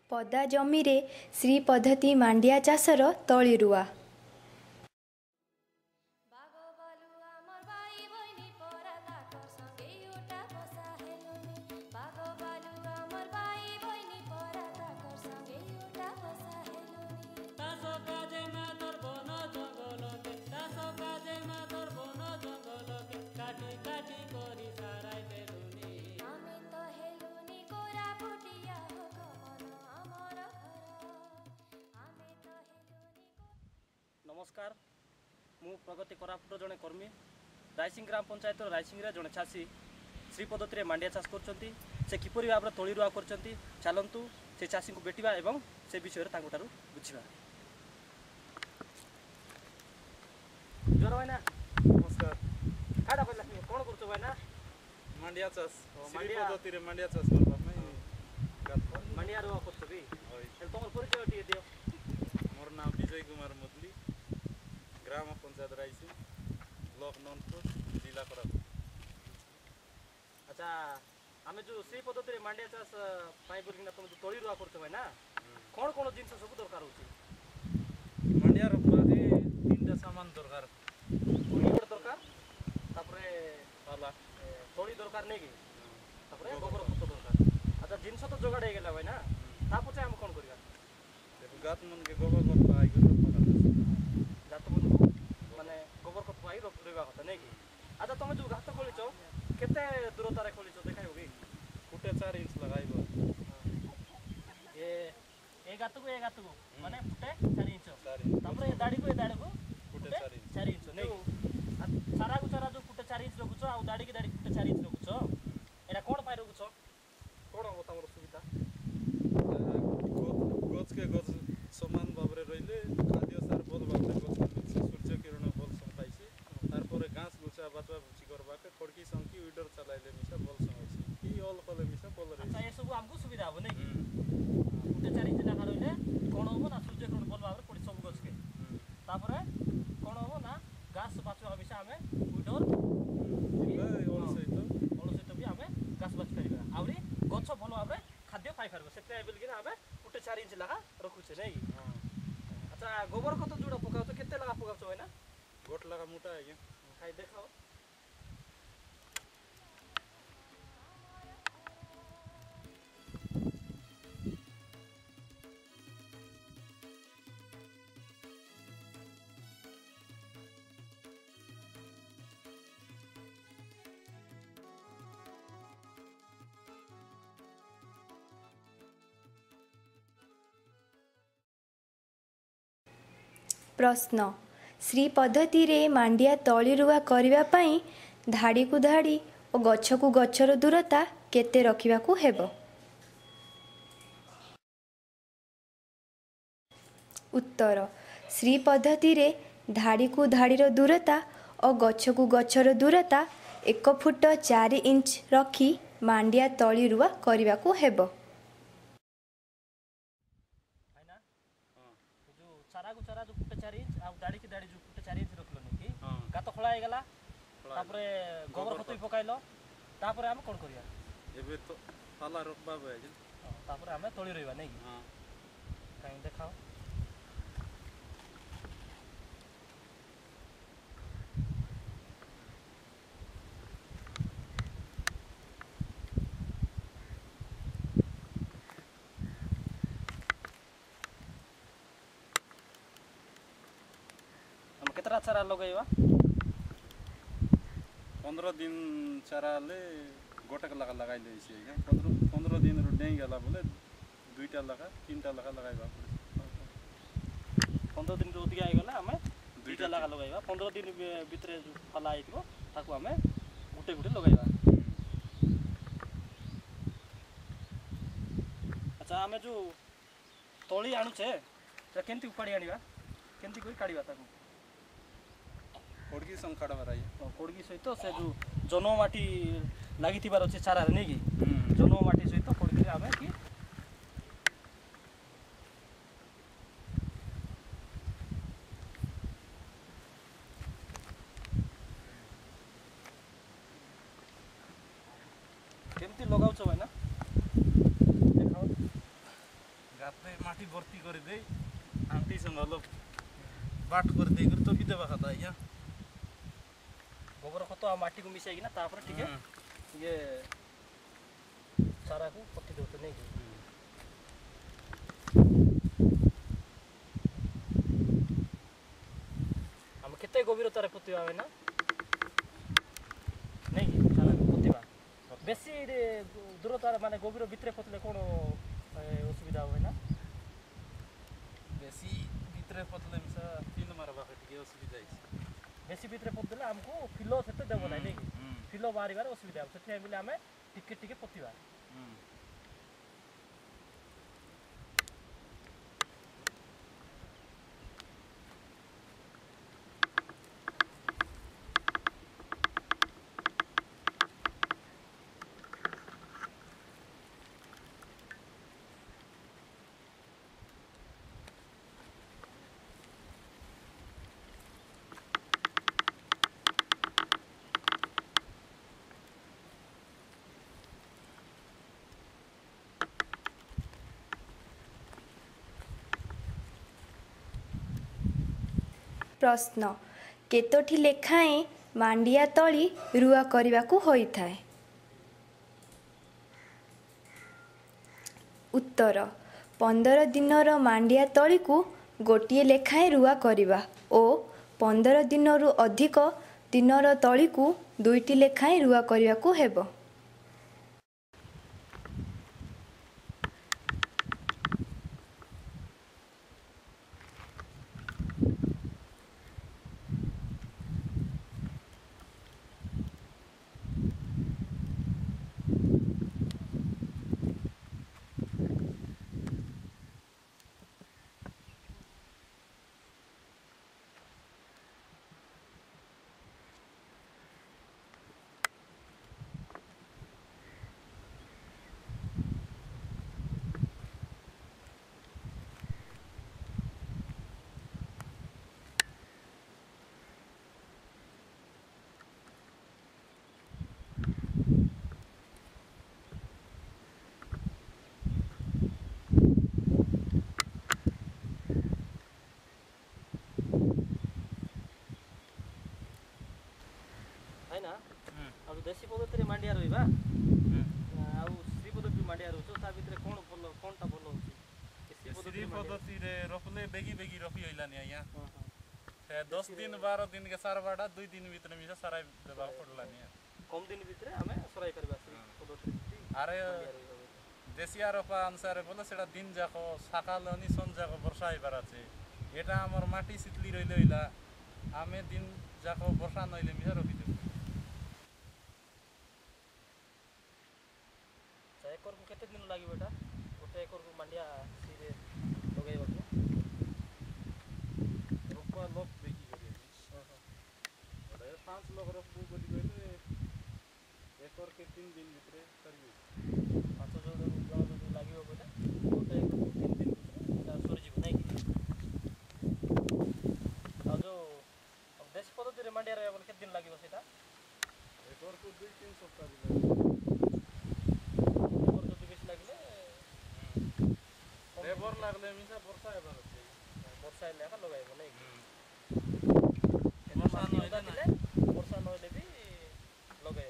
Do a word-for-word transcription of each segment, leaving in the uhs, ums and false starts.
ପଦା ଜମିରେ ଶ୍ରୀ ପଦ୍ଧତି ମାଣ୍ଡିଆ ଚାଷର ତଳିରୁଆ। नमस्कार, मु प्रगति कोरापुट जड़े कर्मी रायसिंग ग्राम पंचायत रायसिंग जड़े चाषी श्री पद्धति मांडिया चाष कर किपरि भाव तली रुआ कर चलतु से चाषी को भेटा और से विषय बुझा। जोर भाईना नमस्कार। काटा कहला कौन कर भाईना मांडिया चाष मांडिया पद्धति रे मांडिया चाष करबा मांडिया रुआ कर भी तुम परिचय टे दियो। मोर नाम विजय कुमार मुदली, ग्राम पंचायत रायसिंग, ब्लॉक नौनपुर, जिला कोरापुट। अच्छा, आम जो श्री पद्धति रे मांडिया चाष पाई बोलिना तुम जो तली रुआ कर भाईना कौन कौन जिन सब दरकार हो मांडिया रोपा तीन टा सामान दरकार। दरकार तापरे पाला तली दरकार नहीं कि तापरे गोबर खत दरकार। अच्छा, जिनस तो जोगाड़ हो गला भाईना ता पछे हम कौन करिया गात मन के गोबर खत पाई गयो पका गात मन माने गोबर खत पाई रोपा कथा नहीं कि। अच्छा, तुम जो गात खोलीच केते दूरतार खोलीच देखा होगी फुटे चार इंच लगाइबो। ये ए गात को ए गात को माने फुटे चार इंच तापरे दाड़ी को ए दाड़ी को फुटे चार इंच चार इंच नहीं सारा को सारा जो फुटे चार इंच रखुछ आ दाड़ी की दाड़ी फुटे चार इंच रखुछ एटा कोन पाई रखुछ कोन हो तमरो सुविधा गछ के गछ समान भाबरे रहिले खाद्य सार बल भाबरे गछ मिलছে सूर्य किरण बल सम पाइছে तारपरे घास गुछा बातवा बुची करबा के खड़की संकी उइडर चलाइले मिसा बल संगछि ई ऑल कले मिसा बल रे। अच्छा, ये सब हमको सुविधा हो नहीं कि फुटे चार इंच लगा रहिले कोन हो ना सूर्य किरण बल भाबरे पड़ी सब गछ के तापरे कोन हो ना घास बाचवा मिसा हमें उइडर ए ऑल सहित ऑल सहित भी हमें घास बाच करिबा आउरी गछ भलो भाबरे खाद्य पाई परबो सेते एबल कि हमें फुटे चार इंच लगा रखुछे नहीं। अच्छा, गोबर खत जोड़ा पकाउ केते लगा पकाउ है ना गोट लगा मोटा है खाई देखाओ। प्रश्न, श्री पद्धति रे मांडिया तली रुआ करिबा पई धाड़ी को धाड़ी और गछ को गछर दूरता केते रखिबा को हेबो? उत्तर, श्री पद्धति रे धाड़ी को धाड़ीर दूरता और गछ को गछर दूरता एक फुट चार इंच रखी मांडिया तली रुआ करिबा को हेबो। चारा को चारा जो फुटे चार इंच आ दाड़ी की दाड़ी जो फुटे चार इंच रखलो नहीं कि गात खोला हे गला तापरे गोबर खत पकाइलो तापरे हम कोन करिया एबे तो पाला रोपबा बे तापरे हम तली रहबा नहीं कि हां काई देखाओ। केतरा चारा लगैबा पंद्रह दिन चारा ले गोटक लगा लगाइ ले छै पंद्रह पंद्रह दिन रो डेई गला बोले दुईटा लगा तीनटा लगा लगाइबा पंद्रह दिन रो दिया गला हमें दुईटा लगा लगाइबा पंद्रह दिन भीतर फला आइतो ताको हमें गुटे गुटे लगाइबा। अच्छा, हमें जो तली आनु छे त केंती उपाड़ी आनिबा केंती कोई काढिबा ताको कोड़गी संग काढा बराई कोड़गी सहित से जो जनो माटी लागि थिबार अछि चारा रे नै कि जनो माटी सहित कोड़गी रे हमें कि केमती लगाउछ हैन देखाओ। মাটি ভর্তি করে দেই আন্টি সঙ্গে অলপ বাট করে দেই করে তপি দেবা কথা আজ্ঞা ଗୋବର ଖତ ଆଉ ମାଟିକୁ ମିଶାଇକିନା ତାପରେ ଟିକେ ଇଏ ଚାରାକୁ ପୋତି ଦେଉଛୁ ନାଇଁ କି ଆମେ କେତେ ଗଭୀରତାରେ ପୋତିବା ଆମେ ନା ନାଇଁ କି ଚାରାକୁ ପୋତିବା ବେଶୀ ଦୂରତାରେ ମାନେ ଗଭୀର ଭିତରେ ପୋତିଲେ କ'ଣ ଅସୁବିଧା ହୁଏ ନା বেশি ভিতরে পতলে মিশা ফিল মারবা টিকে অসুবিধা হইছে বেশি ভিতরে পোতিଦେଲେ ଆମକୁ ଫିଲ ସେତେ ଦେବ ନାହିଁ ନାଇଁ କି ଫିଲ ବାହାରିବାରେ ଅସୁବିଧା ହେବ ସେଥିପାଇଁ ବୋଲି ଆମେ ଟିକେ ଟିକେ ପୋତିବା ପ୍ରଶ୍ନ କେତୋଟି ଲେଖାଏଁ ମାଣ୍ଡିଆ ତଳି ରୁଆ କରିବାକୁ ହୋଇଥାଏ? ଉତ୍ତର ପନ୍ଦର ଦିନର ମାଣ୍ଡିଆ ତଳିକୁ ଗୋଟିଏ ଲେଖାଏଁ ରୁଆ କରିବା ଓ ପନ୍ଦର ଦିନରୁ ଅଧିକ ଦିନର ତଳିକୁ ଦୁଇଟି ଲେଖାଏଁ ରୁଆ କରିବାକୁ ହେବ। ନା ଆଉ ଦେଶୀ ପଦ୍ଧତିରେ ମାଣ୍ଡିଆ ରହିବା ଆଉ ଶ୍ରୀ ପଦ୍ଧତି ମାଣ୍ଡିଆ ରହୁଛ ତା ଭିତରେ କ'ଣ ଭଲ କ'ଣଟା ଭଲ ହେଉଛି? ଶ୍ରୀ ପଦ୍ଧତିରେ ରଖିଲେ ବେଗି ବେଗି ରଖି ହଇଲାନି ଆଜ୍ଞା ଦଶ ଦିନ ବାର ଦିନ କେ ସାରବାଟା ଦୁଇ ଦିନ ଭିତରେ ମିଶା ସାରାଇ ଦେବାକୁ ପଡ଼ିଲାନି କମ୍ ଦିନ ଭିତରେ ଆମେ ସରାଇ ପାରିବା ଶ୍ରୀ ପଦ୍ଧତି ଆରେ ଦେଶିଆ ରପା ଅନୁସାରେ ବୋଲେ ସେଟା ଦିନ ଯାକ ସକାଳନି ସନ୍ଧ୍ୟା ଯାକ ବର୍ଷା ହେଇବାର ଅଛି ଏଟା ଆମର ମାଟି ଶୀତଲି ରହିଲେ ହଇଲା ଆମେ ଦିନ ଯାକ ବର୍ଷା ନଇଲେ ମିଶା ରଖିଦେବୁ। एकरକୁ କେତେ ଦିନ ଲାଗିବ ଏଟା ଗୋଟେ एकरକୁ ମାଣ୍ଡିଆ ସିରେ ଲଗାଇବାକୁ? ରୋପା ଲୋକ ଦେଖି କରି ଗୋଟେ ପାଞ୍ଚ ଲୋକ ରୋପୁ ବୋଲି କହିଲେ एकरକେ ତିନି ଦିନ ଭିତରେ ସରିଯିବ। ପାଞ୍ଚ ଜଣ ଜଣ ଯଦି ଲାଗିବ ବୋଲେ ଗୋଟେ एकरକୁ ତିନି ଦିନ ଭିତରେ ସରିଯିବ ନାଇଁ କି? ଆଉ ଯେଉଁ ଦେଶୀ ପଦ୍ଧତିରେ ମାଣ୍ଡିଆ ରହିବା ବୋଲେ କେତେ ଦିନ ଲାଗିବ ସେଇଟା? एकरକୁ ଦୁଇ ତିନି ସପ୍ତାହ ବି ଲାଗିବ। ଲେବର ଲାଗଲେ ମିଶା ବର୍ଷା ହେବାର ଅଛି ବର୍ଷା ହେଲେ ଏକା ଲଗାଇବ ନାଇଁ କି? ବର୍ଷା ନହେଲେ ଥିଲେ ବର୍ଷା ନହେଲେ ବି ଲଗାଇବ।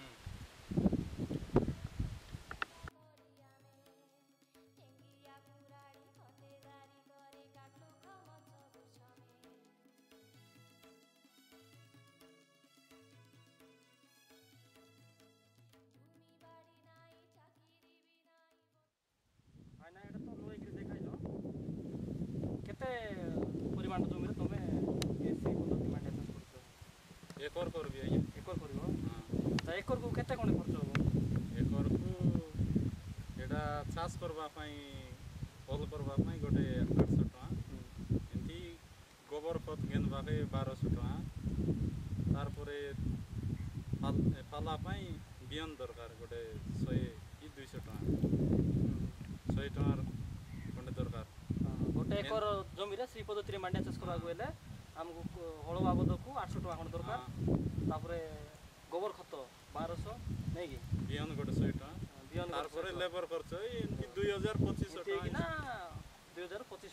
ନା ଏଇଟା ତ ଲଗାଇକିରି ଦେଖାଇଲ କେତେ ପରିମାଣ ଜମିରେ ତମେ ଶ୍ରୀ ପଦ୍ଧତି ମାଣ୍ଡିଆ ଚାଷ କରୁଛ? ଏକର କରିବି ଆଜ୍ଞା। ଏକର କରିବ? ତ ଏକରକୁ କେତେ କ'ଣ ଖର୍ଚ୍ଚ ହେବ? ଏକରକୁ ଏଇଟା ଚାଷ କରିବା ପାଇଁ ଭଲ କରିବା ପାଇଁ ଗୋଟେ ଆଠଶହ ଟଙ୍କା ଏମିତି ଗୋବର ଖତ ଘେନବାକେ ବାରଶହ ଟଙ୍କା ତାରପରେ ପାଲା ପାଇଁ ବିହନ ଦରକାର ଗୋଟେ ଶହେ କି ଦୁଇଶହ ଟଙ୍କା ଶହେ ଟଙ୍କାର ଖଣ୍ଡେ ଦରକାର। ଗୋଟେ ଏକର ଜମିରେ ଶ୍ରୀ ପଦ୍ଧତିରେ ମାଣ୍ଡିଆ ଚାଷ କରିବାକୁ ହେଲେ ଆମକୁ ହଳ ବାବଦକୁ ଆଠଶହ ଟଙ୍କା ଖଣ୍ଡେ ଦରକାର ତାପରେ ଗୋବର ଖତ ବାରଶହ ନାଇଁ କି? ବିହନ ଗୋଟେ ଶହେ ଟଙ୍କା ବିହନ ତାରପରେ ଲେବର ଖର୍ଚ୍ଚ ଏମିତି ଦୁଇ ହଜାର ପଚିଶଶହ ଟଙ୍କା ନା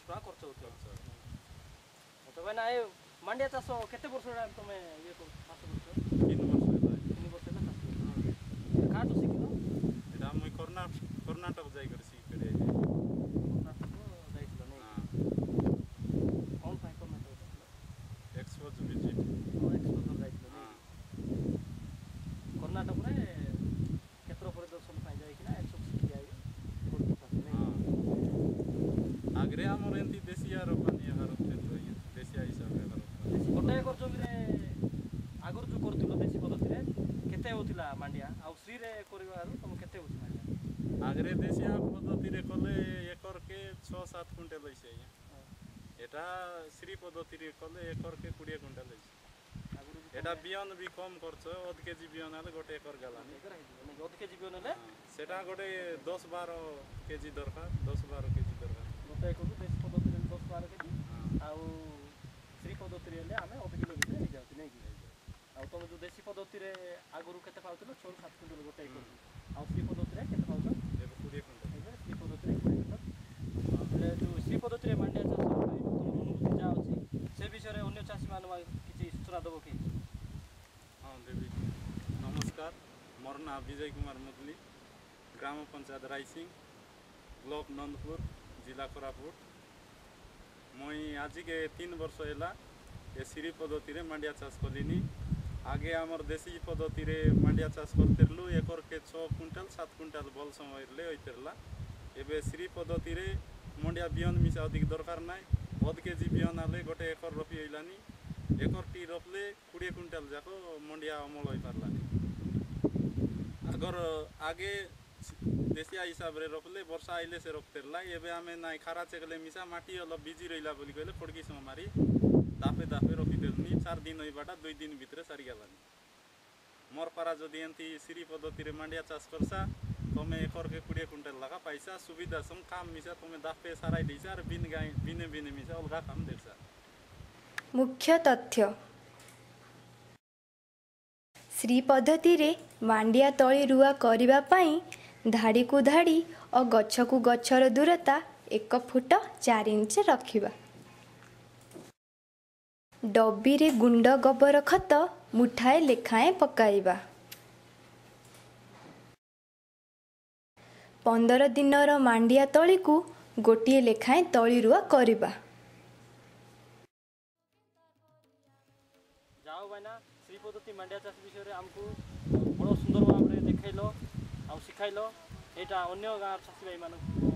ଟଙ୍କା ଖର୍ଚ୍ଚ ହେଉଥିବ। ତ ଭାଇନା ଏ ମାଣ୍ଡିଆ ଚାଷ କେତେ ବର୍ଷ ହେଲାଣି ତମେ ଇଏ କର ଚାଷ କରୁଛ? ତିନି ବର୍ଷ ହେଲା ତିନି ବର୍ଷ ହେଲା ଚାଷ କରୁଛ। କାହାଠୁ ଶିଖିଲ? ଏଇଟା ମୁଇଁ କର୍ଣ୍ଣାଟକ କର୍ଣ୍ଣାଟକ ଯାଇକରି ଶିଖିକରି କର୍ଣ୍ଣାଟକ ଯାଇଥିଲ ନାଇଁ? କ'ଣ ପାଇଁ କର୍ଣ୍ଣାଟକ ଯାଇଥିଲ? Expose visit. ଏକ୍ସପୋଜର ଯାଇଥିଲ ନାଇଁ? କର୍ଣ୍ଣାଟକରେ କ୍ଷେତ୍ର ପରିଦର୍ଶନ ପାଇଁ ଯାଇକିନା ଏସବୁ ଶିଖି ଆଇ କରୁଛ ଚାଷ ନାଇଁ? ଆଗରେ ଆମର ଏମିତି ଦେଶିଆ ରୋପାନି ଏହାର ଦେଶିଆ ହିସାବରେ ଗୋଟେ ଏକର ଜମିରେ ଆଗରୁ ଯେଉଁ କରୁଥିଲ ଦେଶୀ ପଦ୍ଧତିରେ କେତେ ହେଉଥିଲା ମାଣ୍ଡିଆ ଆଉ ଶ୍ରୀରେ କରିବାରୁ ତମକୁ କେତେ ହେଉଛି ମାଣ୍ଡିଆ? ଆଗରେ ଦେଶିଆ ପଦ୍ଧତିରେ କଲେ ଏକରକେ ଛଅ ସାତ କୁଇଣ୍ଟାଲ ହେଇଛି ଆଜ୍ଞା। এটা শ্রী পদ্ধতিরে কলে একরকে কোড়িয়ে কুইন্টাল হয়েছে। এটা বিয়ন বি কম করছ অধ কেজি বিয়ন হলে গোটে একর গেলানি। অধ কেজি বিয়ন হলে সেটা গোটে দশ বার কেজি দরকার দশ বার কেজি দরকার গোটে একরু দেশী পদ্ধতিরে দশ বার কেজি ଆଉ ଶ୍ରୀ ପଦ୍ଧତିରେ ହେଲେ ଆମେ ଅଧ କିଲୋ ଭିତରେ ହେଇଯାଉଛି ନାଇକି? ଆଉ ତୁମେ ଯେଉଁ ଦେଶୀ ପଦ୍ଧତିରେ ଆଗରୁ କେତେ ପାଉଥିଲ ଛଅ ସାତ କୁଇଣ୍ଟାଲ ଗୋଟେ ଏକରକୁ ଆଉ ଶ୍ରୀ ପଦ୍ଧତିରେ କେତେ ପାଉଛ? ଏବେ କୋଡ଼ିଏ କୁଇଣ୍ଟାଲ। ଏବେ ଶ୍ରୀ ପଦ୍ଧତିରେ କୋଡ଼ିଏ କୁଇଣ୍ଟାଲ। ହେଲେ ଯେଉଁ ଶ୍ରୀ ପଦ୍ଧତିରେ ମାଣ୍ଡିଆ ଚାଷ ତୁମର ଅନୁଭୂତି ଯାହା ଅଛି ସେ ବିଷୟରେ ଅନ୍ୟ ଚାଷୀମାନଙ୍କୁ କିଛି ସୂଚନା ଦେବ କି? ହଁ ଦେବି। ନମସ୍କାର, ମୋର ନାଁ ବିଜୟ କୁମାର ମୁଦଲି, ଗ୍ରାମ ପଞ୍ଚାୟତ ରାଇସିଂ, ବ୍ଲକ ନନ୍ଦପୁର, ଜିଲ୍ଲା କୋରାପୁଟ। ମୁଇଁ ଆଜିକେ ତିନି ବର୍ଷ ହେଲା ଏ ଶ୍ରୀ ପଦ୍ଧତିରେ ମାଣ୍ଡିଆ ଚାଷ କଲିନି। ଆଗେ ଆମର ଦେଶୀ ପଦ୍ଧତିରେ ମାଣ୍ଡିଆ ଚାଷ କରିଥିଲୁ ଏକରକେ ଛଅ କୁଇଣ୍ଟାଲ ସାତ କୁଇଣ୍ଟାଲ ଭଲ ସମୟରେ ହୋଇଥିଲା। ଏବେ ଶ୍ରୀ ପଦ୍ଧତିରେ ମଣ୍ଡିଆ ବିହନ ମିଶା ଅଧିକ ଦରକାର ନାହିଁ। ଅଧ କେଜି ବିହନ ହେଲେ ଗୋଟେ ଏକର ରପି ହେଇଲାନି। ଏକରଟି ରପଲେ କୋଡ଼ିଏ କୁଇଣ୍ଟାଲ ଯାକ ମଣ୍ଡିଆ ଅମଳ ହୋଇପାରିଲାନି। আগর আগে দেশিয়া হিসাবে রপলে বর্ষা আইলে সে রক্তেরলা এবে আমি নাই খারা চেকলে মিশা মাটি অলপ বিজি রইলা বলি কইলে খড়কি সম মারি দাপে দাপে রপি দেলনি চার দিন হইবাটা দুই দিন ভিতরে সারি গেলানি। মোর পারা যদি এমতি সিরি পদ্ধতিরে মান্ডিয়া চাষ করসা তুমি একরকে কোড়িয়ে কুইন্টাল লাগা পাইসা সুবিধা সঙ্গ কাম মিশা তুমি দাপে সারাই দিছা আর বিন গাই বিনে বিনে মিশা অলগা কাম দেখছা। ମୁଖ୍ୟ ତଥ୍ୟ ଶ୍ରୀ ପଦ୍ଧତିରେ ମାଣ୍ଡିଆ ତଳି ରୁଆ କରିବା ପାଇଁ ଧାଡ଼ିକୁ ଧାଡ଼ି ଓ ଗଛକୁ ଗଛର ଦୂରତା ଏକ ଫୁଟ ଚାରି ଇଞ୍ଚ ରଖିବା। ଡବିରେ ଗୁଣ୍ଡ ଗୋବର ଖତ ମୁଠାଏ ଲେଖାଏଁ ପକାଇବା। ପନ୍ଦର ଦିନର ମାଣ୍ଡିଆ ତଳିକୁ ଗୋଟିଏ ଲେଖାଏଁ ତଳି ରୁଆ କରିବା। ଯାଅ ଭାଇନା ଶ୍ରୀ ପଦ୍ଧତି ମାଣ୍ଡିଆ ଚାଷ ବିଷୟରେ ଆମକୁ ବଡ଼ ସୁନ୍ଦର ଭାବରେ ଦେଖାଇଲ ଆଉ ଶିଖାଇଲ। ଏଇଟା ଅନ୍ୟ ଗାଁର ଚାଷୀ ଭାଇମାନଙ୍କୁ